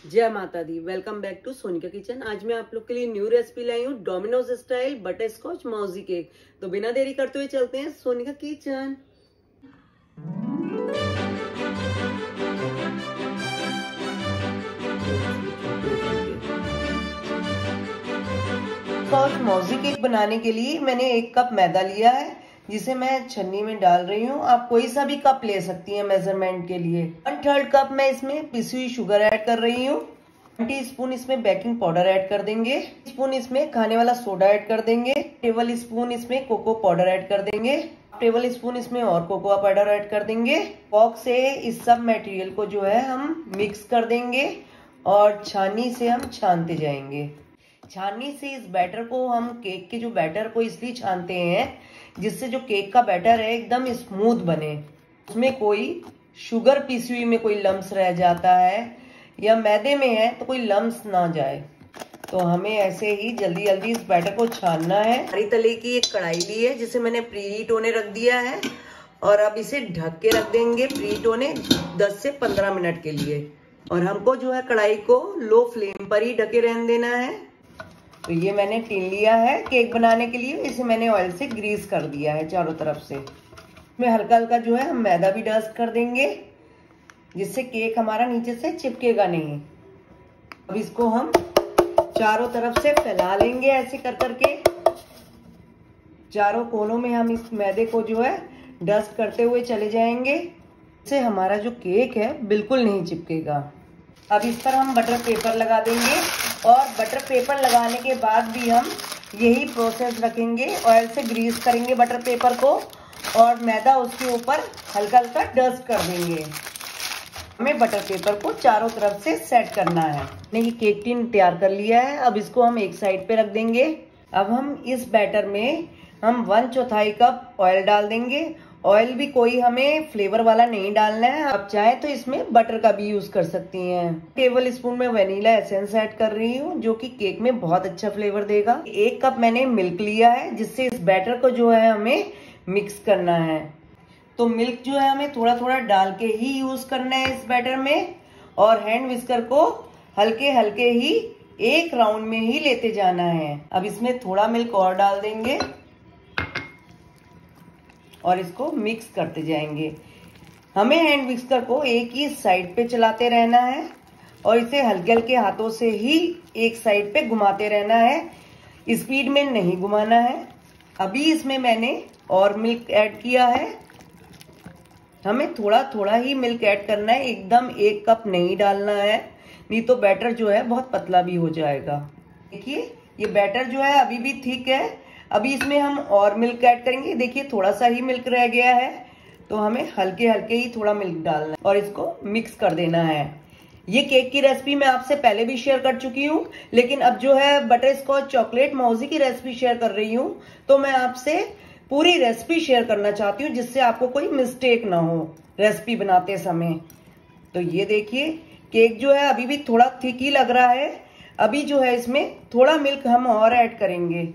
जय माता दी। Welcome back to Sonika kitchen. आज मैं आप लोग के लिए न्यू रेसिपी लाई हूँ, डोमिनोज स्टाइल बटर स्कॉच मौजी केक। तो बिना देरी करते हुए चलते हैं सोनिका किचन। स्कॉच मौजी केक बनाने के लिए मैंने 1 कप मैदा लिया है, जिसे मैं छन्नी में डाल रही हूँ। आप कोई सा भी कप ले सकती हैं मेजरमेंट के लिए। 1/3 कप मैं इसमें पिसी हुई शुगर ऐड कर रही हूँ। 1 टीस्पून इसमें बेकिंग पाउडर ऐड कर देंगे। टीस्पून इसमें खाने वाला सोडा ऐड कर देंगे। टेबल स्पून इसमें कोको पाउडर ऐड कर देंगे। टेबल स्पून इसमें और कोकोआ पाउडर ऐड कर देंगे। फॉर्क से इस सब मटेरियल को जो है हम मिक्स कर देंगे और छानी से हम छानते जाएंगे। छाननी से इस बैटर को हम केक के जो बैटर को इसलिए छानते हैं जिससे जो केक का बैटर है एकदम स्मूथ बने, उसमें कोई शुगर पीसी हुई में कोई लम्स रह जाता है या मैदे में है तो कोई लम्स ना जाए। तो हमें ऐसे ही जल्दी जल्दी इस बैटर को छानना है। हरी तले की एक कढ़ाई ली है जिसे मैंने प्रीहीट होने रख दिया है और अब इसे ढक के रख देंगे प्रीहीट होने 10 से 15 मिनट के लिए। और हमको जो है कढ़ाई को लो फ्लेम पर ही ढके रहने देना है। तो ये मैंने टिन लिया है केक बनाने के लिए, इसे मैंने ऑयल से ग्रीस कर दिया है चारों तरफ से। इसमें हल्का हल्का जो है हम मैदा भी डस्ट कर देंगे जिससे केक हमारा नीचे से चिपकेगा नहीं। अब इसको हम चारों तरफ से फैला लेंगे ऐसे कर करके। चारों कोनों में हम इस मैदे को जो है डस्ट करते हुए चले जाएंगे, इससे हमारा जो केक है बिल्कुल नहीं चिपकेगा। अब इस पर हम बटर पेपर लगा देंगे और बटर पेपर लगाने के बाद भी हम यही प्रोसेस रखेंगे। ऑयल से ग्रीस करेंगे बटर पेपर को और मैदा उसके ऊपर हल्का हल्का डस्ट कर देंगे। हमें बटर पेपर को चारों तरफ से सेट करना है। मैंने केक टिन तैयार कर लिया है, अब इसको हम एक साइड पे रख देंगे। अब हम इस बैटर में हम 1/4 कप ऑयल डाल देंगे। ऑयल भी कोई हमें फ्लेवर वाला नहीं डालना है, आप चाहे तो इसमें बटर का भी यूज कर सकती हैं। टेबल स्पून में वनीला एसेंस ऐड कर रही हूँ जो कि केक में बहुत अच्छा फ्लेवर देगा। 1 कप मैंने मिल्क लिया है जिससे इस बैटर को जो है हमें मिक्स करना है। तो मिल्क जो है हमें थोड़ा थोड़ा डाल के ही यूज करना है इस बैटर में और हैंड विस्कर को हल्के हल्के ही एक राउंड में ही लेते जाना है। अब इसमें थोड़ा मिल्क और डाल देंगे और इसको मिक्स करते जाएंगे। हमें हैंड विस्कर को एक ही साइड पे चलाते रहना है और इसे हल्के हल्के हाथों से ही एक साइड पे घुमाते रहना है, स्पीड में नहीं घुमाना है। अभी इसमें मैंने और मिल्क ऐड किया है। हमें थोड़ा थोड़ा ही मिल्क ऐड करना है, एकदम 1 कप नहीं डालना है, नहीं तो बैटर जो है बहुत पतला भी हो जाएगा। देखिए ये बैटर जो है अभी भी थिक है। अभी इसमें हम और मिल्क ऐड करेंगे। देखिए थोड़ा सा ही मिल्क रह गया है तो हमें हल्के हल्के ही थोड़ा मिल्क डालना है और इसको मिक्स कर देना है। ये केक की रेसिपी मैं आपसे पहले भी शेयर कर चुकी हूँ, लेकिन अब जो है बटर स्कॉच चॉकलेट मौजी की रेसिपी शेयर कर रही हूँ तो मैं आपसे पूरी रेसिपी शेयर करना चाहती हूँ जिससे आपको कोई मिस्टेक ना हो रेसिपी बनाते समय। तो ये देखिए केक जो है अभी भी थोड़ा थिक ही लग रहा है। अभी जो है इसमें थोड़ा मिल्क हम और ऐड करेंगे।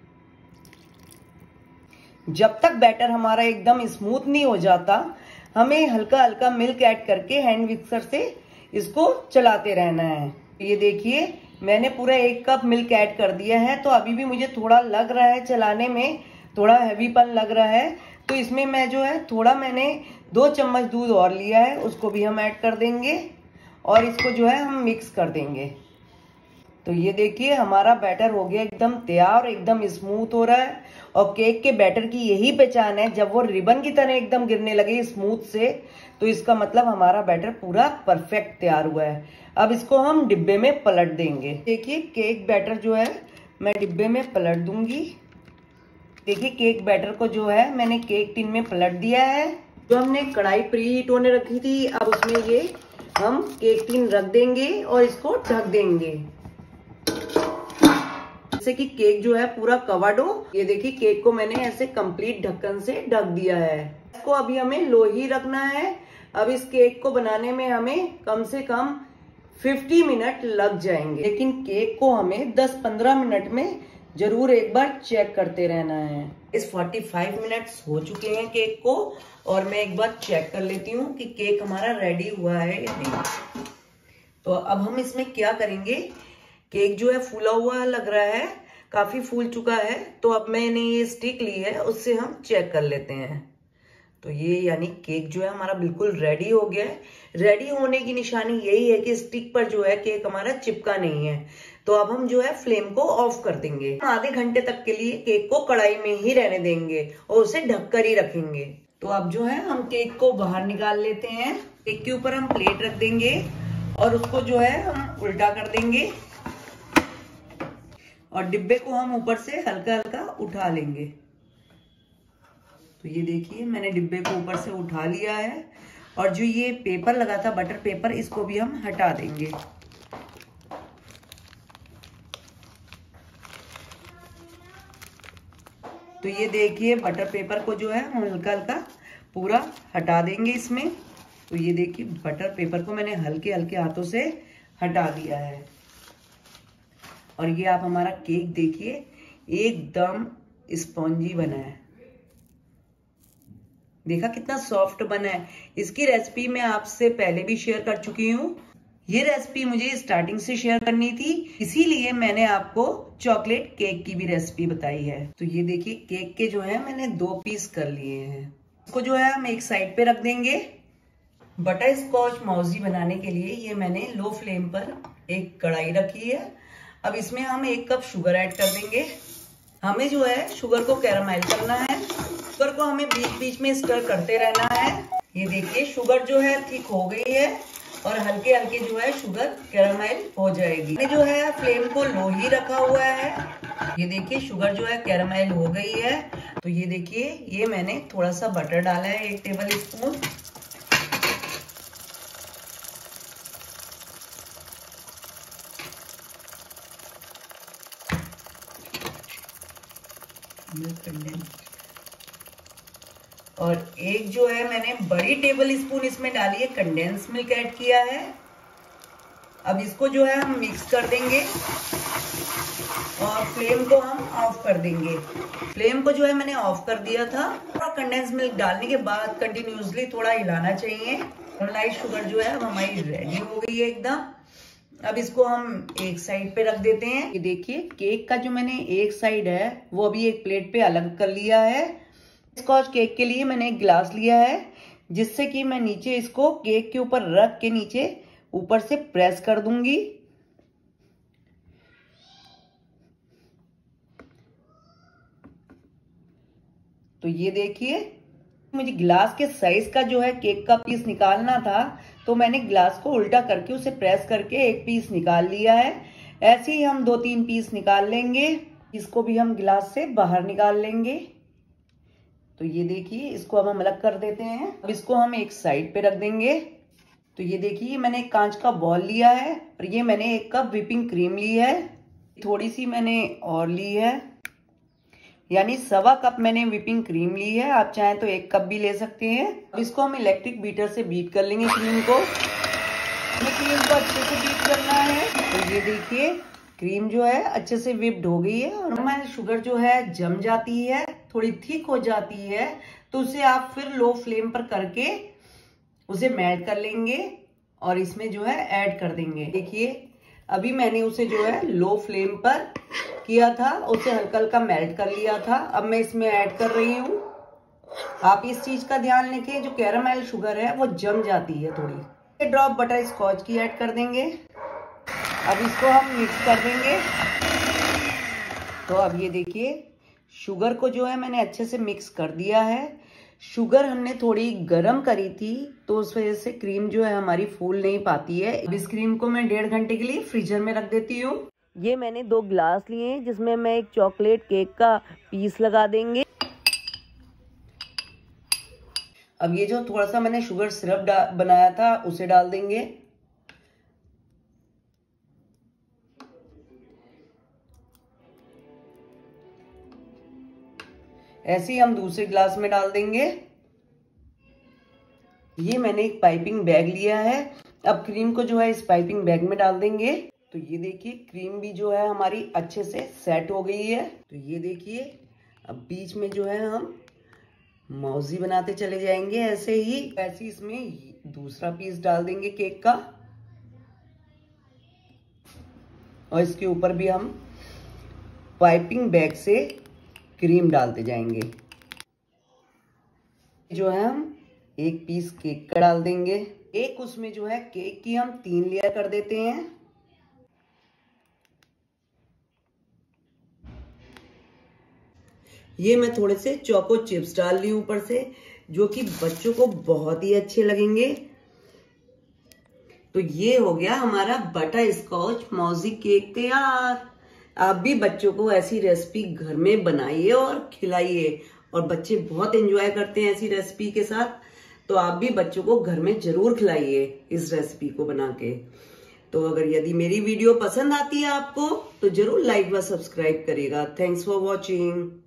जब तक बैटर हमारा एकदम स्मूथ नहीं हो जाता हमें हल्का हल्का मिल्क ऐड करके हैंड विस्कर से इसको चलाते रहना है। ये देखिए मैंने पूरा 1 कप मिल्क ऐड कर दिया है। तो अभी भी मुझे थोड़ा लग रहा है चलाने में, थोड़ा हैवीपन लग रहा है, तो इसमें मैं जो है थोड़ा मैंने 2 चम्मच दूध और लिया है, उसको भी हम ऐड कर देंगे और इसको जो है हम मिक्स कर देंगे। तो ये देखिए हमारा बैटर हो गया एकदम तैयार, एकदम स्मूथ हो रहा है। और केक के बैटर की यही पहचान है, जब वो रिबन की तरह एकदम गिरने लगे स्मूथ से तो इसका मतलब हमारा बैटर पूरा परफेक्ट तैयार हुआ है। अब इसको हम डिब्बे में पलट देंगे। देखिए केक बैटर जो है मैं डिब्बे में पलट दूंगी। देखिए केक बैटर को जो है मैंने केक टिन में पलट दिया है। जो हमने कढ़ाई प्रीहीट होने रखी थी अब उसमें ये हम केक टिन रख देंगे और इसको ढक देंगे जिससे कि केक जो है पूरा कवर्ड हो। ये देखिए केक को मैंने ऐसे कंप्लीट ढक्कन से ढक दिया है। इसको अभी हमें लो ही रखना है। अब इस केक को बनाने में हमें कम से कम 50 मिनट लग जाएंगे, लेकिन केक को हमें 10-15 मिनट में जरूर एक बार चेक करते रहना है। इस 45 मिनट्स हो चुके हैं केक को और मैं एक बार चेक कर लेती हूँ कि केक हमारा रेडी हुआ है या नहीं। तो अब हम इसमें क्या करेंगे, केक जो है फूला हुआ लग रहा है, काफी फूल चुका है। तो अब मैंने ये स्टिक ली है, उससे हम चेक कर लेते हैं। तो ये यानी केक जो है हमारा बिल्कुल रेडी हो गया है। रेडी होने की निशानी यही है कि स्टिक पर जो है केक हमारा चिपका नहीं है। तो अब हम जो है फ्लेम को ऑफ कर देंगे। आधे घंटे तक के लिए केक को कढ़ाई में ही रहने देंगे और उसे ढककर ही रखेंगे। तो अब जो है हम केक को बाहर निकाल लेते हैं। केक के ऊपर हम प्लेट रख देंगे और उसको जो है हम उल्टा कर देंगे और डिब्बे को हम ऊपर से हल्का हल्का उठा लेंगे। तो ये देखिए मैंने डिब्बे को ऊपर से उठा लिया है और जो ये पेपर लगा था बटर पेपर, इसको भी हम हटा देंगे। तो ये देखिए बटर पेपर को जो है हम हल्का हल्का पूरा हटा देंगे इसमें। तो ये देखिए बटर पेपर को मैंने हल्के हल्के हाथों से हटा दिया है और ये आप हमारा केक देखिए एकदम स्पॉन्जी बना है। देखा कितना सॉफ्ट बना है। इसकी रेसिपी मैं आपसे पहले भी शेयर कर चुकी हूँ। ये रेसिपी मुझे स्टार्टिंग से शेयर करनी थी, इसीलिए मैंने आपको चॉकलेट केक की भी रेसिपी बताई है। तो ये देखिए केक के जो है मैंने 2 पीस कर लिए हैं। इसको जो है हम एक साइड पे रख देंगे। बटर स्कॉच मौजी बनाने के लिए ये मैंने लो फ्लेम पर एक कढ़ाई रखी है। अब इसमें हम 1 कप शुगर ऐड कर देंगे। हमें जो है शुगर को कैरामेल करना है। शुगर को हमें बीच बीच में स्टर करते रहना है। ये देखिए शुगर जो है थिक हो गई है और हल्के हल्के जो है शुगर कैरामेल हो जाएगी। मैंने जो है फ्लेम को लो ही रखा हुआ है। ये देखिए शुगर जो है कैरामेल हो गई है। तो ये देखिए ये मैंने थोड़ा सा बटर डाला है, 1 टेबल स्पून। और एक जो है मैंने बड़ी टेबल स्पून इसमें डाली है, कंडेंस मिल्क ऐड किया है। अब इसको जो है हम मिक्स कर देंगे और फ्लेम को हम ऑफ कर देंगे। फ्लेम को जो है मैंने ऑफ कर दिया था और कंडेंस मिल्क डालने के बाद कंटिन्यूसली थोड़ा हिलाना चाहिए। लाइट शुगर जो है अब हमारी रेडी हो गई है एकदम। अब इसको हम एक साइड पे रख देते हैं। ये देखिए केक का जो मैंने एक साइड है वो अभी एक प्लेट पे अलग कर लिया है। स्कॉच केक के लिए मैंने एक गिलास लिया है, जिससे कि मैं नीचे इसको केक के ऊपर रख के नीचे ऊपर से प्रेस कर दूंगी। तो ये देखिए मुझे गिलास के साइज का जो है केक का पीस निकालना था, तो मैंने गिलास को उल्टा करके उसे प्रेस करके एक पीस निकाल लिया है। ऐसे ही हम 2-3 पीस निकाल लेंगे। इसको भी हम गिलास से बाहर निकाल लेंगे। तो ये देखिए इसको अब हम अलग कर देते हैं। अब इसको हम एक साइड पे रख देंगे। तो ये देखिए मैंने एक कांच का बॉल लिया है और ये मैंने 1 कप व्हिपिंग क्रीम ली है। थोड़ी सी मैंने और ली है, यानी 1.25 कप मैंने व्हिपिंग क्रीम ली है। आप चाहें तो 1 कप भी ले सकते हैं। अब इसको हम इलेक्ट्रिक बीटर से बीट कर लेंगे क्रीम को। हमें क्रीम को अच्छे से बीट करना है। तो ये देखिए क्रीम जो है अच्छे से व्हिप्ड हो गई है और हमारी शुगर जो है जम जाती है, थोड़ी थिक हो जाती है, तो उसे आप फिर लो फ्लेम पर करके उसे मेल्ट कर लेंगे और इसमें जो है ऐड कर देंगे। देखिए अभी मैंने उसे जो है लो फ्लेम पर किया था, उसे हल्का हल्का मेल्ट कर लिया था। अब मैं इसमें ऐड कर रही हूँ। आप इस चीज का ध्यान रखें, जो कैरामेल शुगर है वो जम जाती है थोड़ी। ड्रॉप बटर स्कॉच की ऐड कर देंगे। अब इसको हम मिक्स कर देंगे। तो अब ये देखिए शुगर को जो है मैंने अच्छे से मिक्स कर दिया है। शुगर हमने थोड़ी गर्म करी थी, तो उस वजह से क्रीम जो है हमारी फूल नहीं पाती है। इस क्रीम को मैं 1.5 घंटे के लिए फ्रीजर में रख देती हूँ। ये मैंने 2 गिलास लिए हैं, जिसमें मैं एक चॉकलेट केक का पीस लगा देंगे। अब ये जो थोड़ा सा मैंने शुगर सिरप बनाया था उसे डाल देंगे। ऐसे ही हम दूसरे गिलास में डाल देंगे। ये मैंने एक पाइपिंग बैग लिया है। अब क्रीम को जो है इस पाइपिंग बैग में डाल देंगे। तो ये देखिए क्रीम भी जो है हमारी अच्छे से सेट हो गई है। तो ये देखिए अब बीच में जो है हम मौजी बनाते चले जाएंगे ऐसे ही। ऐसे इसमें दूसरा पीस डाल देंगे केक का। और इसके ऊपर भी हम पाइपिंग बैग से क्रीम डालते जाएंगे। जो है हम एक पीस केक का डाल देंगे। एक उसमें जो है केक की हम 3 लेयर कर देते हैं। ये मैं थोड़े से चोको चिप्स डाल ली ऊपर से, जो कि बच्चों को बहुत ही अच्छे लगेंगे। तो ये हो गया हमारा बटर स्कॉच मौजी केक तैयार। आप भी बच्चों को ऐसी रेसिपी घर में बनाइए और खिलाइए, और बच्चे बहुत एंजॉय करते हैं ऐसी रेसिपी के साथ। तो आप भी बच्चों को घर में जरूर खिलाइए इस रेसिपी को बना के। तो अगर यदि मेरी वीडियो पसंद आती है आपको, तो जरूर लाइक व सब्सक्राइब करिएगा। Thanks for watching.